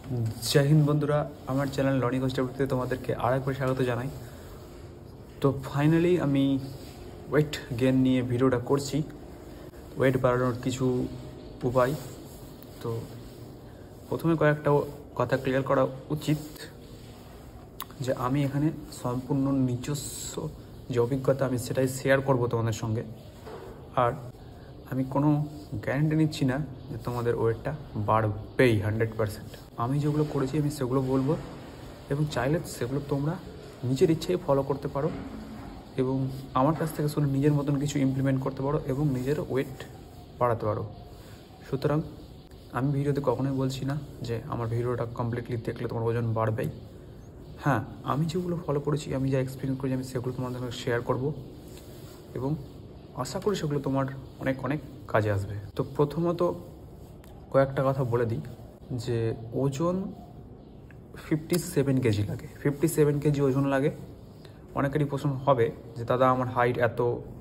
जय हिंद बंधुरा आमार चैनल लर्निंग कन्स्टेबलते तुम्हादेरके आरेकबार स्वागत जानाई। तो फाइनली आमी वेट गेन निये भिडियोटा करछि, वेट बाड़ानोर किछु उपाय। तो प्रथमे कयेकटा कथा क्लियर करा उचित जे आमी एखाने सम्पूर्ण নিজস্ব যে অভিজ্ঞতা আমি সেটাই শেয়ার করব তোমাদের সঙ্গে। আর আমি কোনো গ্যারান্টি নিচ্ছি না যে তোমাদের ওয়েটটা বাড়বেই 100%। আমি যেগুলো করেছি আমি সেগুলো বলবো এবং চাইলে সেগুলো তোমরা নিজের ইচ্ছেই ফলো করতে পারো এবং আমার কাছ থেকে শুনে নিজের মতন কিছু ইমপ্লিমেন্ট করতে পারো এবং নিজের ওয়েট বাড়াতে পারো। সুতরাং আমি ভিডিওতে কখনোই বলছি না যে আমার ভিডিওটা কমপ্লিটলি দেখলে তোমার ওজন বাড়বেই। হ্যাঁ, আমি যেগুলো ফলো করেছি, আমি যা এক্সপিরিয়েন্স করেছি, আমি সেগুলো তোমাদের সঙ্গে শেয়ার করব এবং আশা করি সেগুলো তোমার অনেক অনেক কাজে আসবে। তো প্রথমত কয়েকটা কথা বলে দিই যে ওজন 57 কেজি লাগে। 57 কেজি ওজন লাগে। অনেকেরই প্রশ্ন হবে যে দাদা আমার হাইট এত,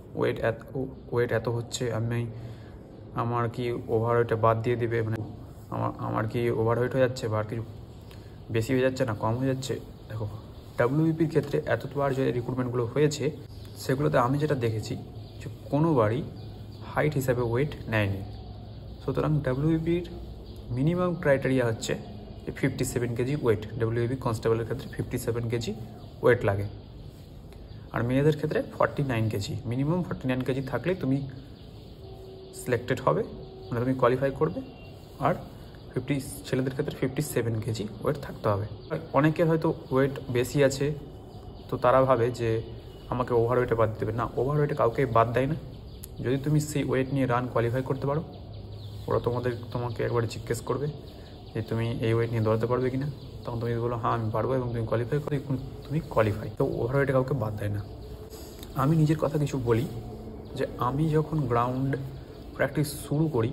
ওয়েট এত হচ্ছে, আমার কি ওভারওয়েটে বাদ দিয়ে দিবে, মানে আমার কি ওভারওয়েট হয়ে যাচ্ছে বা আর কিছু বেশি হয়ে যাচ্ছে না কম হয়ে যাচ্ছে? দেখো, ডাব্লিউবিপির ক্ষেত্রে এতবার যে রিক্রুটমেন্টগুলো হয়েছে সেগুলোতে আমি যেটা দেখেছি যে কোনোবারই হাইট হিসাবে ওয়েট নেয়নি। সুতরাং ডাব্লিউবিপির মিনিমাম ক্রাইটেরিয়া হচ্ছে 57 কেজি ওয়েট। ডাব্লিউবি কনস্টেবলের ক্ষেত্রে 57 কেজি ওয়েট লাগে। আর মেয়েদের ক্ষেত্রে 49 কেজি, মিনিমাম 49 কেজি থাকলেই তুমি সিলেক্টেড হবে, মানে তুমি কোয়ালিফাই করবে। আর ছেলেদের ক্ষেত্রে 57 কেজি ওয়েট থাকতে হবে। অনেকের হয়তো ওয়েট বেশি আছে, তো তারা ভাবে যে আমাকে ওভারওয়েটে বাদ দেবে। না, ওভারওয়েটে কাউকে বাদ দেয় না। যদি তুমি সেই ওয়েট নিয়ে রান কোয়ালিফাই করতে পারো, ওরা তোমাকে একবার জিজ্ঞেস করবে যে তুমি এই ওয়েট নিয়ে দৌড়াতে পারবে কি না। তখন তুমি বলো হ্যাঁ আমি পারবো এবং তুমি কোয়ালিফাই করো, তুমি কোয়ালিফাই। তো ওভারওয়েটে কাউকে বাদ দেয় না। আমি নিজের কথা কিছু বলি যে আমি যখন গ্রাউন্ড প্র্যাকটিস শুরু করি,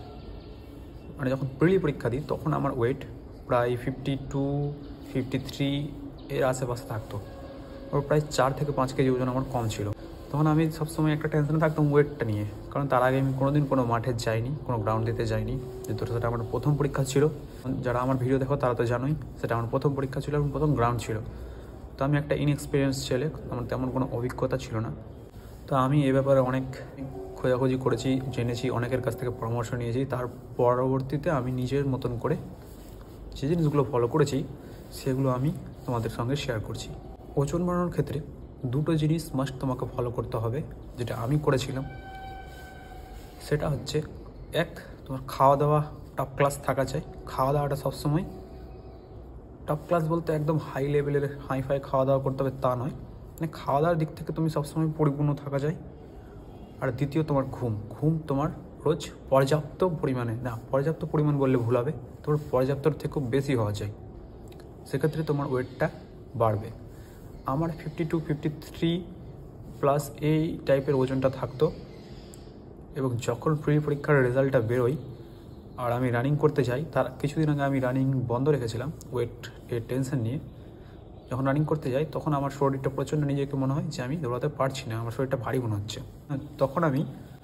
মানে যখন প্রিলি পরীক্ষা দিই, তখন আমার ওয়েট প্রায় 52, 53 এর আশেপাশে থাকতো। ওর প্রায় 4 থেকে 5 কেজি ওজন আমার কম ছিল। তখন আমি সবসময় একটা টেনশনে থাকতাম ওয়েটটা নিয়ে, কারণ তার আগে আমি কোনোদিন কোনো মাঠে যাইনি, কোনো গ্রাউন্ড দিতে যাইনি। যেহেতু সেটা আমার প্রথম পরীক্ষা ছিল, যারা আমার ভিডিও দেখো তারা তো জানোই সেটা আমার প্রথম পরীক্ষা ছিল এবং প্রথম গ্রাউন্ড ছিল। তো আমি একটা ইনএক্সপিরিয়েন্স ছেলে, আমার তেমন কোনো অভিজ্ঞতা ছিল না। তো আমি এ ব্যাপারে অনেক খোঁজাখুঁজি করেছি, জেনেছি, অনেকের কাছ থেকে পরামর্শ নিয়েছি। তার পরবর্তীতে আমি নিজের মতন করে যে জিনিসগুলো ফলো করেছি সেগুলো আমি তোমাদের সঙ্গে শেয়ার করছি। ওজন বাড়ানোর ক্ষেত্রে দুটো জিনিস মাস্ট তোমাকে ফলো করতে হবে, যেটা আমি করেছিলাম। সেটা হচ্ছে এক, তোমার খাওয়া দাওয়া টপ ক্লাস থাকা চাই। খাওয়া দাওয়াটা সবসময় টপ ক্লাস বলতে একদম হাই লেভেলের হাইফাই খাওয়া দাওয়া করতে হবে তা নয়, মানে খাওয়া দাওয়ার দিক থেকে তুমি সবসময় পরিপূর্ণ থাকা চাই। আর দ্বিতীয়, তোমার ঘুম তোমার রোজ পর্যাপ্ত পরিমাণে, না পর্যাপ্ত পরিমাণ বললে ভুল হবে, তোমার পর্যাপ্তর থেকেও বেশি হওয়া চাই। সেক্ষেত্রে তোমার ওয়েটটা বাড়বে। আমার 52, 53 প্লাস এই টাইপের ওজনটা থাকতো এবং যখন প্রি পরীক্ষার রেজাল্টটা বেরোয় আর আমি রানিং করতে যাই, তার কিছুদিন আগে আমি রানিং বন্ধ রেখেছিলাম ওয়েটের টেনশন নিয়ে। যখন রানিং করতে যাই তখন আমার শরীরটা প্রচণ্ড, নিজেকে মনে হয় যে আমি দৌড়াতে পারছি না, আমার শরীরটা ভারী মনে হচ্ছে। তখন আমি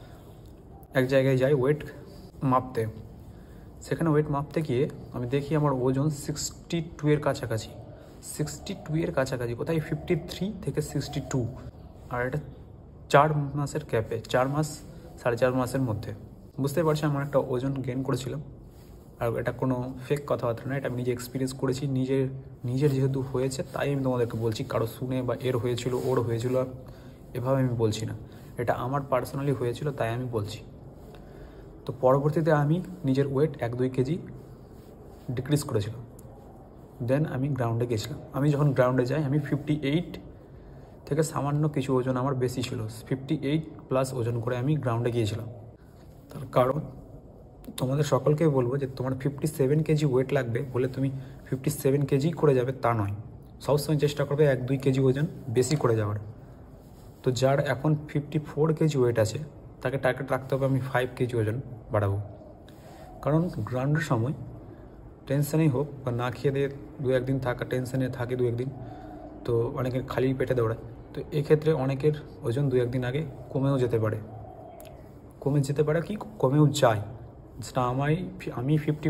এক জায়গায় যাই ওয়েট মাপতে। সেখানে ওয়েট মাপতে গিয়ে আমি দেখি আমার ওজন 62 এর কাছাকাছি। 62 এর কাছাকাছি, কোথায় 53 থেকে 62। আর এটা 4 মাসের ক্যাপে, 4 মাস 4.5 মাসের মধ্যে। বুঝতে পারছি আমার একটা ওজন গেইন করেছিলাম। আর এটা কোনো ফেক কথাবার্তা না, এটা আমি নিজে এক্সপিরিয়েন্স করেছি। নিজের যেহেতু হয়েছে তাই আমি তোমাদেরকে বলছি। কারো শুনে বা এর হয়েছিল, ওর হয়েছিল, এভাবে আমি বলছি না। এটা আমার পার্সোনালি হয়েছিল তাই আমি বলছি। তো পরবর্তীতে আমি নিজের ওয়েট 1-2 কেজি ডিক্রিজ করেছিলাম। দেন আমি গ্রাউন্ডে গেছিলাম। আমি যখন গ্রাউন্ডে যাই আমি 58 থেকে সামান্য কিছু ওজন আমার বেশি ছিল। 58 প্লাস ওজন করে আমি গ্রাউন্ডে গিয়েছিলাম। তার কারণ তোমাদের সকলকে বলবো যে তোমার 57 কেজি ওয়েট লাগবে বলে তুমি 57 কেজি করে যাবে তা নয়। সবসময় চেষ্টা করবে 1-2 কেজি ওজন বেশি করে যাওয়ার। তো যার এখন 54 কেজি ওয়েট আছে তাকে টার্গেট রাখতে হবে আমি 5 কেজি ওজন বাড়াবো। কারণ গ্রাউন্ডের সময় টেনশনেই হোক বা না খেয়ে দিয়ে 2-1 দিন থাকা, টেনশনে থাকে 2-1 দিন, তো অনেকের খালি পেটে দৌড়ায়। তো এক্ষেত্রে অনেকের ওজন 2-1 দিন আগে কমেও যেতে পারে কি কমেও যায়। যেটা আমি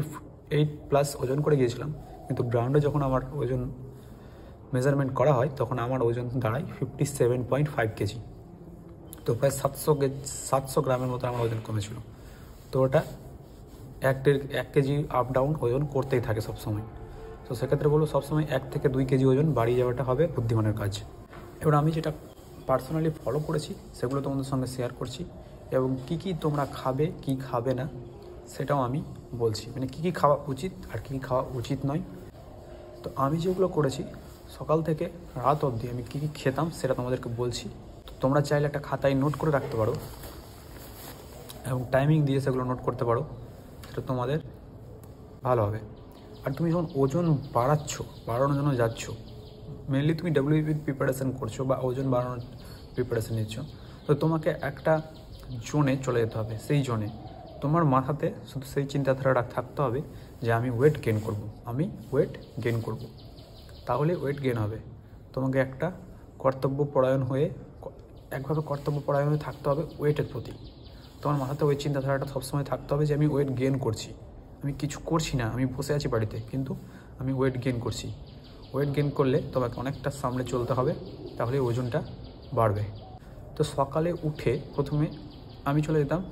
8+ ওজন করে গিয়েছিলাম, কিন্তু গ্রাউন্ডে যখন আমার ওজন মেজারমেন্ট করা হয় তখন আমার ওজন দাঁড়ায় 57.5 কেজি। তো প্রায় 700 গ্রামের মতো আমার ওজন কমেছিল। তো ওটা 1 কেজি আপ ডাউন ওজন করতেই থাকে সবসময়। তো সেক্ষেত্রে বলবো সবসময় 1 থেকে 2 কেজি ওজন বাড়িয়ে যাওয়াটা হবে বুদ্ধিমানের কাজ। এবার আমি যেটা পার্সোনালি ফলো করেছি সেগুলো তোমাদের সঙ্গে শেয়ার করছি, এবং কী তোমরা খাবে কী খাবে না সেটাও আমি বলছি, মানে কী খাওয়া উচিত আর কী খাওয়া উচিত নয়। তো আমি যেগুলো করেছি সকাল থেকে রাত অবধি আমি কী খেতাম সেটা তোমাদেরকে বলছি। তোমরা চাইলে একটা খাতায় নোট করে রাখতে পারো এবং টাইমিং দিয়ে সেগুলো নোট করতে পারো, সেটা তোমাদের ভালো হবে। আর তুমি যখন ওজন বাড়ানোর জন্য যাচ্ছ, মেনলি তুমি WBPর প্রিপারেশান করছো বা ওজন বাড়ানোর প্রিপারেশান নিচ্ছ, তো তোমাকে একটা জোনে চলে যেতে হবে। সেই জোনে তোমার মাথাতে শুধু সেই চিন্তাধারাটা থাকতে হবে যে আমি ওয়েট গেইন করব। তাহলে ওয়েট গেইন হবে। তোমাকে একটা কর্তব্যপরায়ণ হয়ে থাকতে হবে ওয়েটের প্রতি। তোমার মাথাতে ওই চিন্তাধারাটা সবসময় থাকতে হবে যে আমি ওয়েট গেইন করছি, আমি কিছু করছি না, আমি বসে আছি বাড়িতে, কিন্তু আমি ওয়েট গেইন করছি। ওয়েট গেইন করলে তোমাকে অনেকটা সামনে চলতে হবে, তাহলে ওজনটা বাড়বে। তো সকালে উঠে প্রথমে আমি চলে যেতাম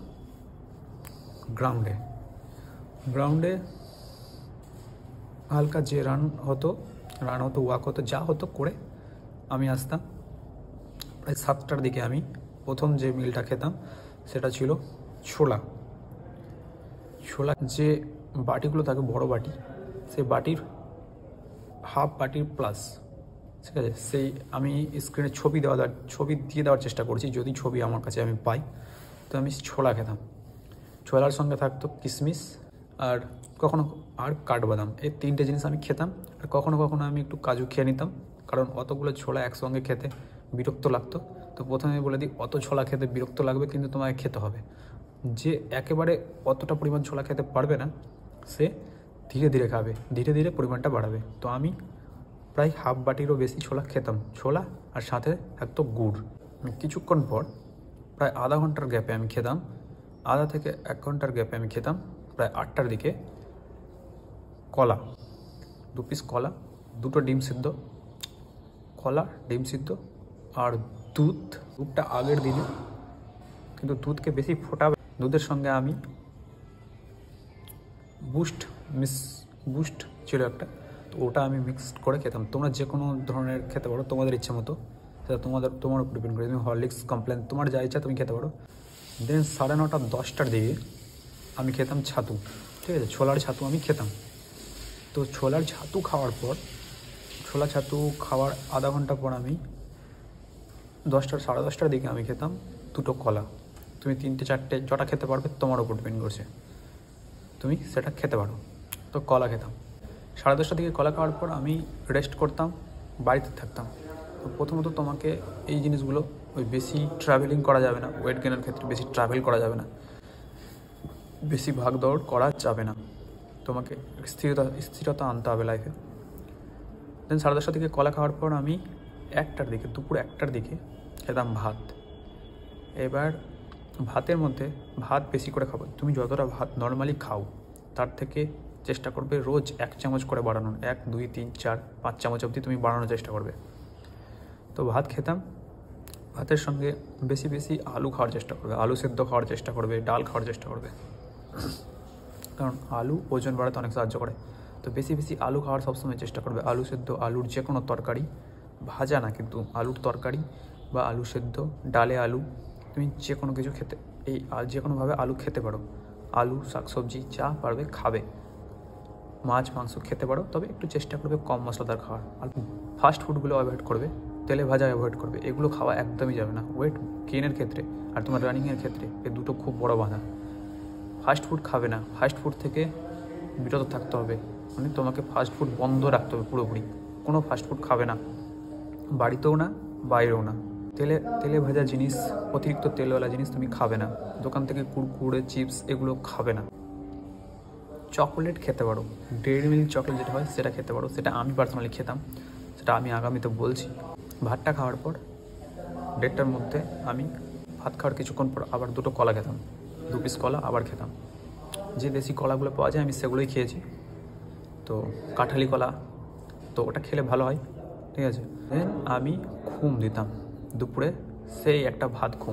গ্রাউন্ডে হালকা যে রান হতো, ওয়াক হতো, যা হতো করে আমি আসতাম। প্রায় 7টার দিকে আমি প্রথম যে মিলটা খেতাম সেটা ছিল ছোলা। যে বাটিগুলো থাকে বড় বাটি, সেই বাটির হাফ বাটির প্লাস, ঠিক আছে, সেই আমি স্ক্রিনে ছবি দিয়ে দেওয়ার চেষ্টা করছি, যদি ছবি আমার কাছে আমি পাই। তো আমি ছোলা খেতাম, ছোলার সঙ্গে থাকতো কিশমিশ আর কাঠবাদাম, এই 3টে জিনিস আমি খেতাম। আর কখনো আমি একটু কাজু খেয়ে নিতাম, কারণ অতগুলো ছোলা একসঙ্গে খেতে বিরক্ত লাগতো। তো প্রথমে বলে দিই, অত ছোলা খেতে বিরক্ত লাগবে, কিন্তু তোমাকে খেতে হবে। যে একেবারে অতটা পরিমাণ ছোলা খেতে পারবে না, সে ধীরে ধীরে খাবে, ধীরে ধীরে পরিমাণটা বাড়াবে। তো আমি প্রায় হাফ বাটিরও বেশি ছোলা খেতাম, ছোলা আর সাথে থাকতো গুড়। কিছুক্ষণ পর প্রায় আধা ঘন্টার গ্যাপে আমি খেতাম, আধা থেকে 1 ঘন্টার গ্যাপে আমি খেতাম প্রায় 8টার দিকে কলা, 2 পিস কলা, 2টো ডিম সিদ্ধ, কলা, ডিম সিদ্ধ আর দুধটা আগের দিনে, কিন্তু দুধকে বেশি ফোটাবে। দুধের সঙ্গে আমি বুস্ট ছিল একটা, তো ওটা আমি মিক্সড করে খেতাম। তোমরা যে কোনো ধরনের খেতে পারো তোমাদের ইচ্ছা মতো, সেটা তোমার উপর ডিপেন্ড করে। তুমি হরলিক্স, কমপ্লেন, তোমার যা ইচ্ছা তুমি খেতে পারো। দেন 9:30 10টার দিকে আমি খেতাম ছাতু, ঠিক আছে, ছোলার ছাতু আমি খেতাম। তো ছোলার ছাতু খাওয়ার পর, আধা ঘন্টা পর আমি 10টা 10:30টার দিকে আমি খেতাম 2টো কলা। তুমি 3টে 4টে যটা খেতে পারবে তোমার উপর ডিপেন্ড করছে, তুমি সেটা খেতে পারো। তো কলা খেতাম। 10:30টার দিকে কলা খাওয়ার পর আমি রেস্ট করতাম, বাড়িতে থাকতাম। তো প্রথমত তোমাকে এই জিনিসগুলো, ওই বেশি ট্রাভেলিং করা যাবে না, ওয়েট গেনের ক্ষেত্রে বেশি ট্রাভেল করা যাবে না, বেশি ভাগদৌড় করা যাবে না, তোমাকে স্থিরতা আনতে হবে লাইফে। দেন 10:30টার দিকে কলা খাওয়ার পর আমি দুপুর 1টার দিকে খেতাম ভাত। এবার ভাতের মধ্যে ভাত বেশি করে খাবো। তুমি যতটা ভাত নর্মালি খাও তার থেকে চেষ্টা করবে রোজ 1 চামচ করে বাড়ানোর, 1 2 3 4 5 চামচ অবধি তুমি বাড়ানোর চেষ্টা করবে। তো ভাত খেতাম, ভাতের সঙ্গে বেশি আলু খাওয়ার চেষ্টা করবে, আলু সেদ্ধ খাওয়ার চেষ্টা করবে, ডাল খাওয়ার চেষ্টা করবে, কারণ আলু ওজন বাড়াতে অনেক সাহায্য করে। তো বেশি আলু খাওয়ার সবসময় চেষ্টা করবে, আলু সেদ্ধ, আলুর যে কোনো তরকারি, ভাজা না কিন্তু আলুর তরকারি বা আলু সেদ্ধ, ডালে আলু, তুমি যে কোনো কিছু খেতে, যে কোনোভাবে আলু খেতে পারো। আলু, শাকসবজি যা পারবে খাবে, মাছ মাংস খেতে পারো, তবে একটু চেষ্টা করবে কম মশলাদার খাওয়ার। আর ফাস্ট ফুডগুলো অ্যাভয়েড করবে, তেলে ভাজা অ্যাভয়েড করবে, এগুলো খাওয়া একদমই যাবে না ওয়েট গেইনের ক্ষেত্রে আর তোমার রানিংয়ের ক্ষেত্রে। এই দুটো খুব বড় বাধা। ফাস্ট ফুড খাবে না, ফাস্ট ফুড থেকে বিরত থাকতে হবে, মানে তোমাকে ফাস্ট ফুড বন্ধ রাখতে হবে পুরোপুরি। কোনো ফাস্ট ফুড খাবে না, বাড়িতেও না বাইরেও না। তেলে ভাজা জিনিস, অতিরিক্ত তেলওয়ালা জিনিস তুমি খাবে না, দোকান থেকে কুরকুরে, চিপস এগুলো খাবে না। চকোলেট খেতে পারো, ডেইরি মিল্ক চকলেট যেটা হয় সেটা খেতে পারো, সেটা আমি পার্সোনালি খেতাম, সেটা আমি আগামীতে বলছি। ভাতটা খাওয়ার পর 1:30টার মধ্যে আমি ভাত খাওয়ার কিছুক্ষণ পর আবার 2টো কলা খেতাম, 2 পিস কলা আবার খেতাম। যে দেশি কলাগুলো পাওয়া যায় আমি সেগুলোই খেয়েছি। তো কাঁঠালি কলা, তো ওটা খেলে ভালো হয়, ঠিক আছে। দেন আমি ঘুম দিতাম দুপুরে, সেই একটা ভাত ঘুম,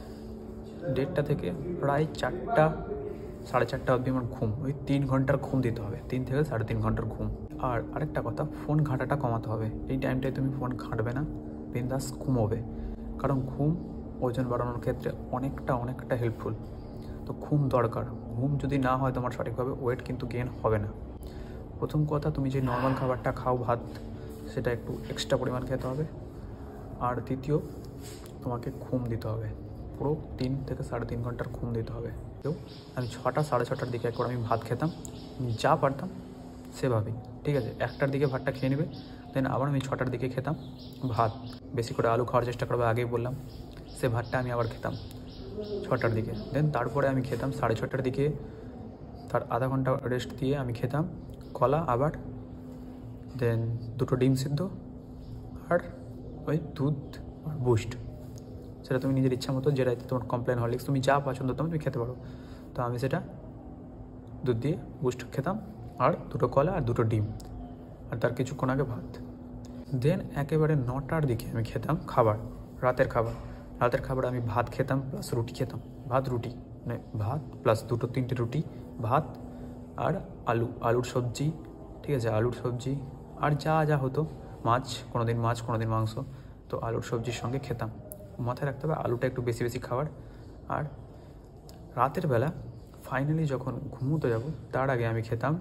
1:30 থেকে প্রায় 4টা 4:30 অবধি আমার ঘুম, ওই 3 ঘন্টার ঘুম দিতে হবে, 3 থেকে 3.5 ঘন্টার ঘুম। আর আরেকটা কথা, ফোন ঘাঁটাটা কমাতে হবে। এই টাইমটায় তুমি ফোন ঘাঁটবে না, বিন্দাস ঘুমোবে, কারণ ঘুম ওজন বাড়ানোর ক্ষেত্রে অনেকটা হেল্পফুল। তো ঘুম দরকার, ঘুম যদি না হয় তোমার সঠিকভাবে, ওয়েট কিন্তু গেইন হবে না। প্রথম কথা, তুমি যে নর্মাল খাবারটা খাও ভাত, সেটা একটু এক্সট্রা পরিমাণ খেতে হবে। আর দ্বিতীয়, তোমাকে ঘুম দিতে হবে, পুরো 3 থেকে 3.5 ঘন্টার ঘুম দিতে হবে। তো আমি 6টা 6:30টার দিকে একবার আমি ভাত খেতাম, যা পারতাম সেভাবেই, ঠিক আছে। 1টার দিকে ভাতটা খেয়ে নেবে, দেন আবার আমি 6টার দিকে খেতাম ভাত, বেশি করে আলু খাওয়ার চেষ্টা করবে, আগেই বললাম। সে ভাতটা আমি আবার খেতাম 6টার দিকে, দেন তারপরে আমি খেতাম 6:30টার দিকে, তার আধা ঘন্টা রেস্ট দিয়ে আমি খেতাম কলা আবার, দেন 2টো ডিম সিদ্ধ আর ওই দুধ আর বুস্ট, সেটা তুমি নিজের ইচ্ছা মতো, যেটা তোমার কমপ্লেন হরলিক্স, তুমি যা পছন্দ তুমি খেতে পারো। তো আমি সেটা দুধ দিয়ে বুস্ট খেতাম, আর 2টো কলা আর 2টো ডিম, আর তার কিছুক্ষণ আগে ভাত। দেন একেবারে 9টার দিকে আমি খেতাম খাবার, রাতের খাবার আমি ভাত খেতাম প্লাস রুটি খেতাম, ভাত রুটি, মানে ভাত প্লাস 2-3টে রুটি, ভাত আর আলুর সবজি, ঠিক আছে, আলুর সবজি আর যা হতো, কোনো দিন মাছ কোনো দিন মাংস, তো আলুর সবজির সঙ্গে খেতাম। মাথায় রাখতে হবে আলুটা একটু বেশি খাবার। আর রাতের বেলা ফাইনালি যখন ঘুমোতে যাব, তার আগে আমি খেতাম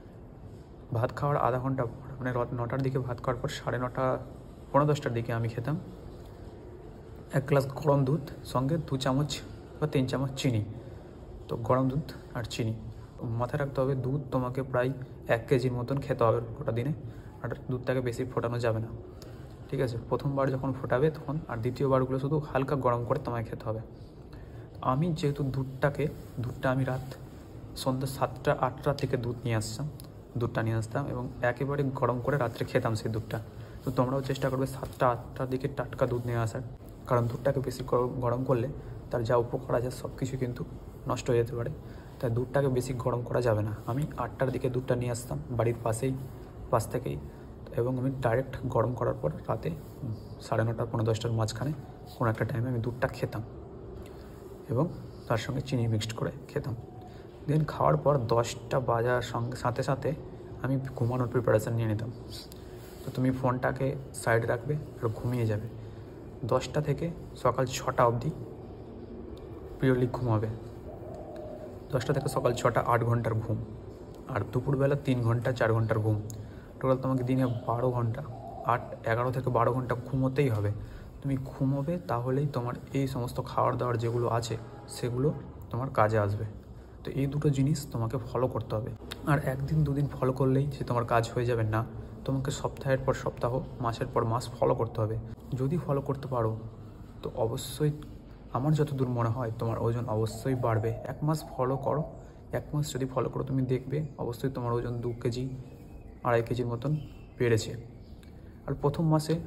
ভাত খাওয়ার আধা ঘন্টা পর, মানে 9টার দিকে ভাত খাওয়ার পর 9:30 পৌনে 10টার দিকে আমি খেতাম 1 গ্লাস গরম দুধ, সঙ্গে 2 চামচ বা 3 চামচ চিনি। তো গরম দুধ আর চিনি, মাথায় রাখতে হবে দুধ তোমাকে প্রায় 1 কেজির মতন খেতে হবে গোটা দিনে, আর দুধটাকে বেশি ফোটানো যাবে না, ঠিক আছে। প্রথমবার যখন ফোটাবে তখন, আর দ্বিতীয়বারগুলো শুধু হালকা গরম করে তোমায় খেতে হবে। আমি যেহেতু দুধটা আমি সন্ধ্যা 7টা-8টা থেকে দুধটা নিয়ে আসতাম এবং একেবারে গরম করে রাত্রে খেতাম সেই দুধটা। তো তোমরাও চেষ্টা করবে 7টা-8টার দিকে টাটকা দুধ নিয়ে আসার, কারণ দুধটাকে বেশি গরম করলে তার যা উপকার আছে সব কিছু কিন্তু নষ্ট হয়ে যেতে পারে, তাই দুধটাকে বেশি গরম করা যাবে না। আমি 8টার দিকে দুধটা নিয়ে আসতাম বাড়ির পাশ থেকেই, এবং আমি ডাইরেক্ট গরম করার পর রাতে 9:30 পৌনে 10টার মাঝখানে কোনো একটা টাইমে আমি দুধটা খেতাম এবং তার সঙ্গে চিনি মিক্সড করে খেতাম। দেন খাওয়ার পর 10টা বাজার সাথে আমি ঘুমানোর প্রিপারেশান নিয়ে নিতাম। তো তুমি ফোনটাকে সাইডে রাখবে আর ঘুমিয়ে যাবে। 10টা থেকে সকাল 6টা অবধি পিওরলি ঘুমাবে। 10টা থেকে সকাল 6টা 8 ঘন্টার ঘুম, আর দুপুরবেলা 3 ঘন্টা 4 ঘন্টার ঘুম। টোটাল তোমাকে দিনে 12 ঘন্টা, 11 থেকে 12 ঘন্টা ঘুমোতেই হবে। তুমি ঘুমোবে, তাহলেই তোমার এই সমস্ত খাবার দাবার যেগুলো আছে সেগুলো তোমার কাজে আসবে। তো এই দুটো জিনিস তোমাকে ফলো করতে হবে। আর 1 দিন 2 দিন ফলো করলেই যে তোমার কাজ হয়ে যাবে না, তোমাকে সপ্তাহের পর সপ্তাহ, মাসের পর মাস ফলো করতে হবে। যদি ফলো করতে পারো তো অবশ্যই, আমার যতদূর মনে হয়, তোমার ওজন অবশ্যই বাড়বে। 1 মাস ফলো করো, 1 মাস যদি ফলো করো তুমি দেখবে অবশ্যই তোমার ওজন 2 কেজি 2.5 কেজির মতন বেড়েছে। আর প্রথম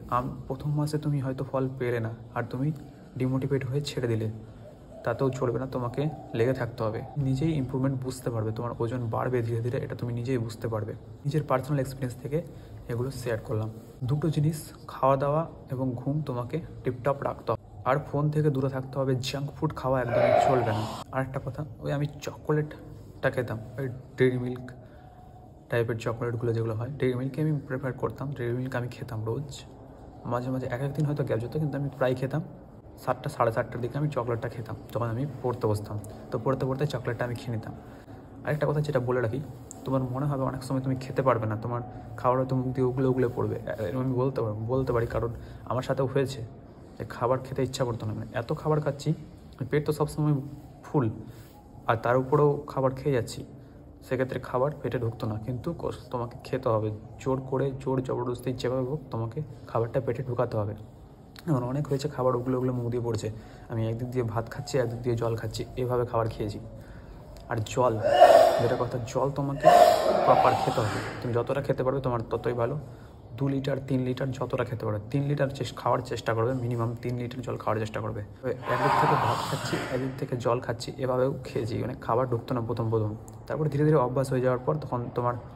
মাসে তুমি হয়তো ফল পেলে না, আর তুমি ডিমোটিভেট হয়ে ছেড়ে দিলে, তাতেও চলবে না, তোমাকে লেগে থাকতে হবে। নিজেই ইমপ্রুভমেন্ট বুঝতে পারবে, তোমার ওজন বাড়বে ধীরে ধীরে, এটা তুমি নিজেই বুঝতে পারবে। নিজের পার্সোনাল এক্সপিরিয়েন্স থেকে এগুলো শেয়ার করলাম। দুটো জিনিস, খাওয়া দাওয়া এবং ঘুম, তোমাকে টিপটপ রাখতে হবে। আর ফোন থেকে দূরে থাকতে হবে, জাঙ্ক ফুড খাওয়া একদমই চলবে না। আরেকটা কথা, আমি চকোলেটটা খেতাম, ওই ডেইরি মিল্ক টাইপের চকোলেটগুলো যেগুলো হয়, ডেইরি মিল্ককে আমি প্রেফার করতাম। ডেইরি মিল্ক আমি খেতাম রোজ, মাঝে এক দিন হয়তো গ্যাপ যেত, কিন্তু আমি প্রায় খেতাম। 7টা 7:30টার দিকে আমি চকলেটটা খেতাম, যখন আমি পড়তে বসতাম। তো পড়তে চকলেটটা আমি খেয়ে নিতাম। আরেকটা কথা যেটা বলে রাখি, তোমার মনে হবে অনেক সময় তুমি খেতে পারবে না, তোমার খাবার হয়তো মুখ দিয়ে উগলে পড়বে, আমি বলতে পারি, কারণ আমার সাথেও হয়েছে যে খাবার খেতে ইচ্ছা করতো না। মানে এত খাবার খাচ্ছি, পেট তো সবসময় ফুল, আর তার উপরেও খাবার খেয়ে যাচ্ছি, সেক্ষেত্রে খাবার পেটে ঢুকতো না। কিন্তু তোমাকে খেতে হবে, জোর জবরদস্তি যেভাবে হোক তোমাকে খাবারটা পেটে ঢুকাতে হবে। এমন অনেক হয়েছে, খাবার উগলে মুখ দিয়ে পড়ছে, আমি একদিক দিয়ে ভাত খাচ্ছি, একদিক দিয়ে জল খাচ্ছি, এভাবে খাবার খেয়েছি। আর জল, যেটা কথা, জল তোমাকে প্রপার খেতে হবে। তুমি যতটা খেতে পারবে তোমার ততই ভালো। 2 লিটার 3 লিটার যতটা খেতে পারবে, 3 লিটার খাওয়ার চেষ্টা করবে, মিনিমাম 3 লিটার জল খাওয়ার চেষ্টা করবে। একদিক থেকে ভাত খাচ্ছি, একদিক থেকে জল খাচ্ছি, এভাবেও খেয়েছি, খাবার ঢুকতো না প্রথম। তারপর ধীরে ধীরে অভ্যাস হয়ে যাওয়ার পর তখন তোমার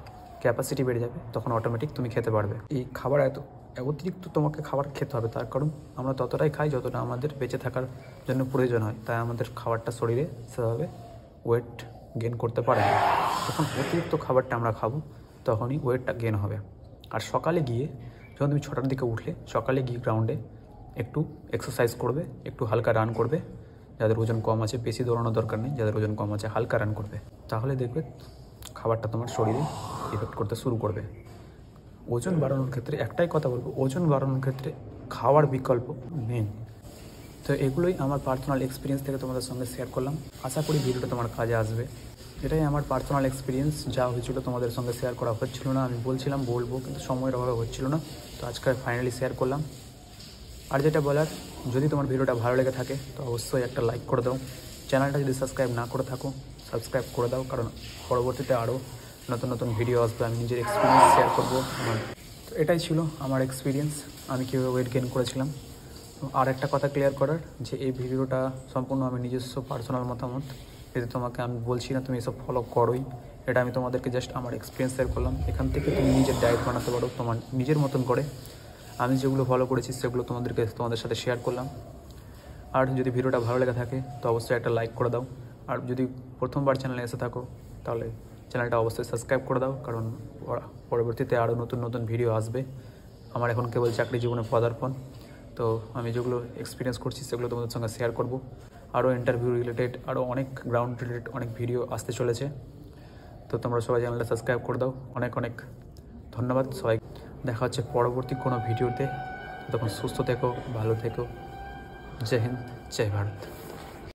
ক্যাপাসিটি বেড়ে যাবে, তখন অটোমেটিক তুমি খেতে পারবে। এই খাবার অতিরিক্ত তোমাকে খাবার খেতে হবে, তার কারণ আমরা ততটাই খাই যতটা আমাদের বেঁচে থাকার জন্য প্রয়োজন হয়, তাই আমাদের খাবারটা শরীরে সেভাবে ওয়েট গেন করতে পারে না। যখন অতিরিক্ত খাবারটা আমরা খাবো তখনই ওয়েটটা গেন হবে। আর সকালে গিয়ে যখন তুমি 6টার দিকে উঠলে, সকালে গিয়ে গ্রাউন্ডে একটু এক্সারসাইজ করবে, একটু হালকা রান করবে। যাদের ওজন কম আছে বেশি দৌড়ানোর দরকার নেই, যাদের ওজন কম আছে হালকা রান করবে, তাহলে দেখবে খাবারটা তোমার শরীরে ইফেক্ট করতে শুরু করবে। ওজন বাড়ানোর ক্ষেত্রে একটাই কথা বলবো, ওজন বাড়ানোর ক্ষেত্রে খাওয়ার বিকল্প নেই। তো এগুলোই আমার পার্সোনাল এক্সপিরিয়েন্স থেকে তোমাদের সঙ্গে শেয়ার করলাম। আশা করি ভিডিওটা তোমার কাজে আসবে। এটাই আমার পার্সোনাল এক্সপিরিয়েন্স, যা হয়েছিল তোমাদের সঙ্গে শেয়ার করা হচ্ছিল না। আমি বলছিলাম বলবো, কিন্তু সময়ের অভাবে হচ্ছিল না, তো আজকে ফাইনালি শেয়ার করলাম। আর যেটা বলার, যদি তোমার ভিডিওটা ভালো লেগে থাকে তো অবশ্যই একটা লাইক করে দাও। চ্যানেলটা যদি সাবস্ক্রাইব না করে থাকো সাবস্ক্রাইব করে দাও, কারণ পরবর্তীতে আরও নতুন নতুন ভিডিও আসবে, আমি নিজের এক্সপিরিয়েন্স শেয়ার করবো আমার। তো এটাই ছিল আমার এক্সপিরিয়েন্স, আমি কীভাবে ওয়েট গেইন করেছিলাম। আর একটা কথা ক্লিয়ার করার, যে এই ভিডিওটা সম্পূর্ণ আমি নিজস্ব পার্সোনাল মতামত, যদি তোমাকে আমি বলছি না তুমি এসব ফলো করোই, এটা আমি তোমাদেরকে জাস্ট আমার এক্সপিরিয়েন্স শেয়ার করলাম। এখান থেকে তুমি নিজের ডায়েট বানাতে পারো তোমার নিজের মতন করে। আমি যেগুলো ফলো করেছি সেগুলো তোমাদের সাথে শেয়ার করলাম। আর যদি ভিডিওটা ভালো লেগে থাকে তো অবশ্যই একটা লাইক করে দাও। আর যদি প্রথমবার চ্যানেলে এসে থাকো তাহলে চ্যানেলটা অবশ্যই সাবস্ক্রাইব করে দাও, কারণ পরবর্তীতে আরও নতুন নতুন ভিডিও আসবে। আমার এখন কেবল চাকরি জীবনে পদার্পণ, তো আমি যেগুলো এক্সপিরিয়েন্স করছি সেগুলো তোমাদের সঙ্গে শেয়ার করব। আরও ইন্টারভিউ রিলেটেড, আরও অনেক গ্রাউন্ড রিলেটেড অনেক ভিডিও আসতে চলেছে। তো তোমরা সবাই চ্যানেলটা সাবস্ক্রাইব করে দাও। অনেক অনেক ধন্যবাদ সবাই। দেখা হচ্ছে পরবর্তী কোনো ভিডিওতে। তখন সুস্থ থেকো, ভালো থেকো। জয় হিন্দ, জয় ভারত।